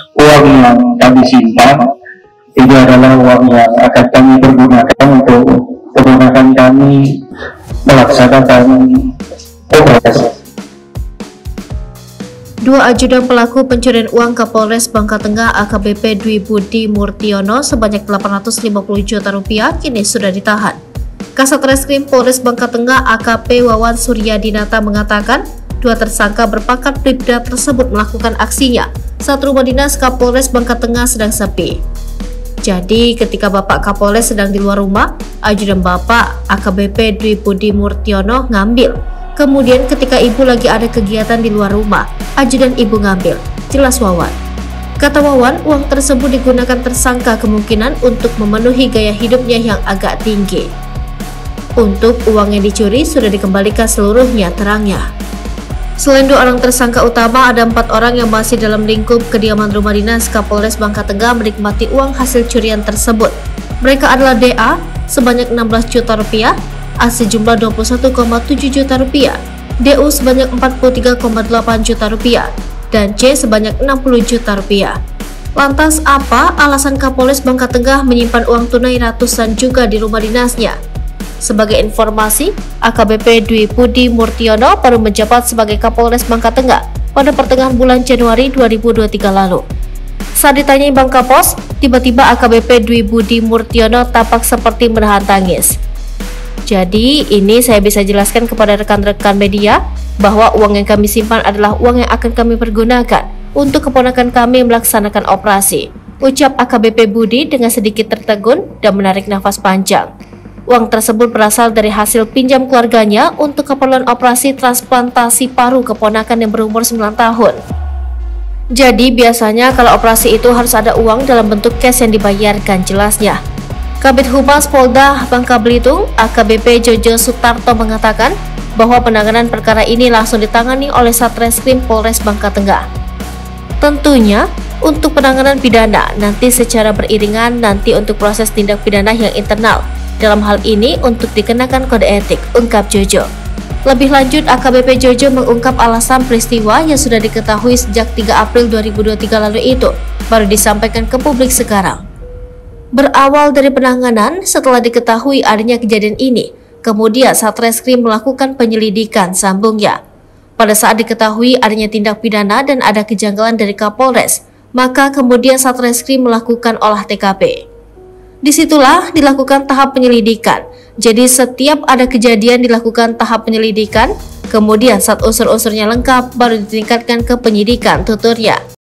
uang yang kami simpan itu adalah uang yang akan kami pergunakan untuk keponakan kami melaksanakan operasi. Dua ajudan pelaku pencurian uang Kapolres Bangka Tengah AKBP Dwi Budi Murtiono sebanyak 850 juta rupiah kini sudah ditahan. Kasat Reskrim Polres Bangka Tengah AKP Wawan Suryadinata mengatakan dua tersangka berpangkat Bribda tersebut melakukan aksinya saat rumah dinas Kapolres Bangka Tengah sedang sepi. Jadi ketika Bapak Kapolres sedang di luar rumah, ajudan Bapak AKBP Dwi Budi Murtiono ngambil. Kemudian ketika ibu lagi ada kegiatan di luar rumah, ajudan ibu ngambil, jelas Wawan. Kata Wawan, uang tersebut digunakan tersangka kemungkinan untuk memenuhi gaya hidupnya yang agak tinggi. Untuk uang yang dicuri sudah dikembalikan seluruhnya, terangnya. Selain dua orang tersangka utama, ada 4 orang yang masih dalam lingkup kediaman rumah dinas Kapolres Bangka Tengah menikmati uang hasil curian tersebut. Mereka adalah DA sebanyak 16 juta rupiah, A sejumlah 21,7 juta rupiah, DU sebanyak 43,8 juta rupiah, dan C sebanyak 60 juta rupiah. Lantas apa alasan Kapolres Bangka Tengah menyimpan uang tunai ratusan juga di rumah dinasnya? Sebagai informasi, AKBP Dwi Budi Murtiono baru menjabat sebagai Kapolres Bangka Tengah pada pertengahan bulan Januari 2023 lalu. Saat ditanyai Bang Kapos, tiba-tiba AKBP Dwi Budi Murtiono tampak seperti menahan tangis. Jadi ini saya bisa jelaskan kepada rekan-rekan media bahwa uang yang kami simpan adalah uang yang akan kami pergunakan untuk keponakan kami melaksanakan operasi, ucap AKBP Budi dengan sedikit tertegun dan menarik nafas panjang. Uang tersebut berasal dari hasil pinjam keluarganya untuk keperluan operasi transplantasi paru keponakan yang berumur 9 tahun. Jadi biasanya kalau operasi itu harus ada uang dalam bentuk cash yang dibayarkan, jelasnya. Kabid Humas Polda Bangka Belitung AKBP Jojo Sutarto mengatakan bahwa penanganan perkara ini langsung ditangani oleh Satreskrim Polres Bangka Tengah. Tentunya untuk penanganan pidana nanti secara beriringan nanti untuk proses tindak pidana yang internal. Dalam hal ini untuk dikenakan kode etik, ungkap Jojo. Lebih lanjut, AKBP Jojo mengungkap alasan peristiwa yang sudah diketahui sejak 3 April 2023 lalu itu baru disampaikan ke publik sekarang. Berawal dari penanganan setelah diketahui adanya kejadian ini, kemudian Satreskrim melakukan penyelidikan, sambungnya. Pada saat diketahui adanya tindak pidana dan ada kejanggalan dari Kapolres, maka kemudian Satreskrim melakukan olah TKP. Disitulah dilakukan tahap penyelidikan. Jadi setiap ada kejadian dilakukan tahap penyelidikan, kemudian saat unsur-unsurnya lengkap baru ditingkatkan ke penyidikan, tuturnya.